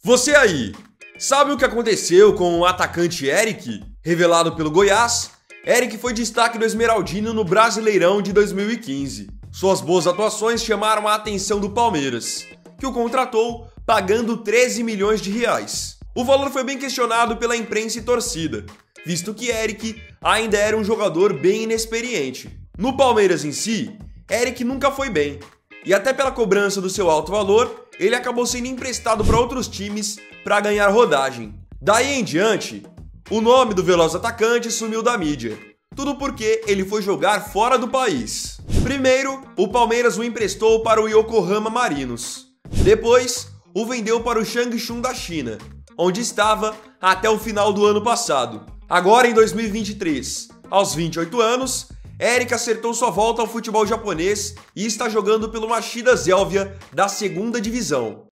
Você aí, sabe o que aconteceu com o atacante Eric? Revelado pelo Goiás, Eric foi destaque do Esmeraldino no Brasileirão de 2015. Suas boas atuações chamaram a atenção do Palmeiras, que o contratou pagando 13 milhões de reais. O valor foi bem questionado pela imprensa e torcida, visto que Eric ainda era um jogador bem inexperiente. No Palmeiras em si, Eric nunca foi bem, e até pela cobrança do seu alto valor, ele acabou sendo emprestado para outros times para ganhar rodagem. Daí em diante, o nome do veloz atacante sumiu da mídia. Tudo porque ele foi jogar fora do país. Primeiro, o Palmeiras o emprestou para o Yokohama Marinos. Depois, o vendeu para o Changchun da China, onde estava até o final do ano passado. Agora em 2023, aos 28 anos, Eric acertou sua volta ao futebol japonês e está jogando pelo Machida Zelvia da 2ª divisão.